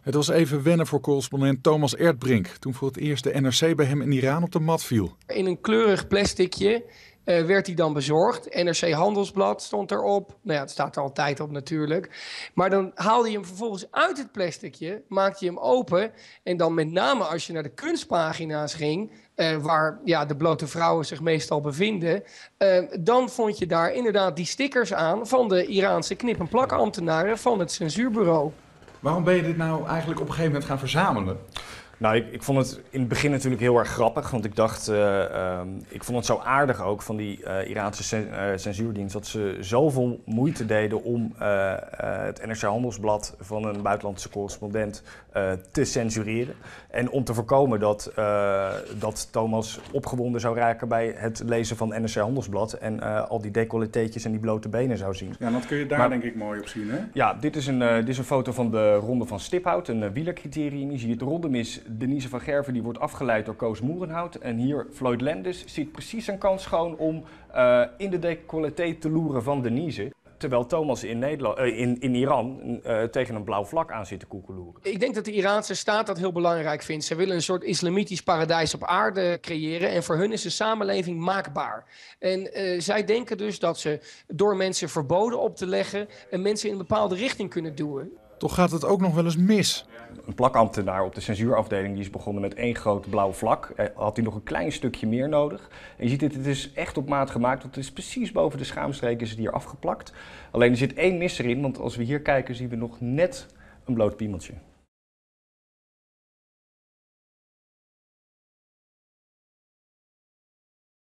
Het was even wennen voor correspondent Thomas Erdbrink toen voor het eerst de NRC bij hem in Iran op de mat viel. In een kleurig plasticje werd hij dan bezorgd. NRC Handelsblad stond erop. Nou ja, het staat er altijd op natuurlijk. Maar dan haalde je hem vervolgens uit het plasticje, maakte je hem open. En dan met name als je naar de kunstpagina's ging, waar de blote vrouwen zich meestal bevinden, dan vond je daar inderdaad die stickers aan van de Iraanse knip-en-plak-ambtenaren van het censuurbureau. Waarom ben je dit nou eigenlijk op een gegeven moment gaan verzamelen? Nou, ik vond het in het begin natuurlijk heel erg grappig, want ik dacht, ik vond het zo aardig ook van die Iraanse censuurdienst dat ze zoveel moeite deden om het NRC Handelsblad van een buitenlandse correspondent te censureren. En om te voorkomen dat Thomas opgewonden zou raken bij het lezen van NRC Handelsblad en al die decolleteetjes en die blote benen zou zien. Ja, dat kun je daar denk ik mooi op zien, hè? Ja, dit is een foto van de Ronde van Stiphout, een wielercriterium. Je ziet Rondemis Denise van Gerven, die wordt afgeleid door Koos Moerenhout. En hier Floyd Landis ziet precies een kans schoon om in de decolleté te loeren van Denise. Terwijl Thomas in Iran tegen een blauw vlak aan zit te koekeloeren. Ik denk dat de Iraanse staat dat heel belangrijk vindt. Ze willen een soort islamitisch paradijs op aarde creëren. En voor hun is de samenleving maakbaar. En zij denken dus dat ze door mensen verboden op te leggen en mensen in een bepaalde richting kunnen duwen. Toch gaat het ook nog wel eens mis. Een plakambtenaar op de censuurafdeling die is begonnen met één groot blauw vlak. Had hij nog een klein stukje meer nodig. En je ziet het is echt op maat gemaakt. Want het is precies boven de schaamstreek is het hier afgeplakt. Alleen er zit één mis erin, want als we hier kijken zien we nog net een bloot piemeltje.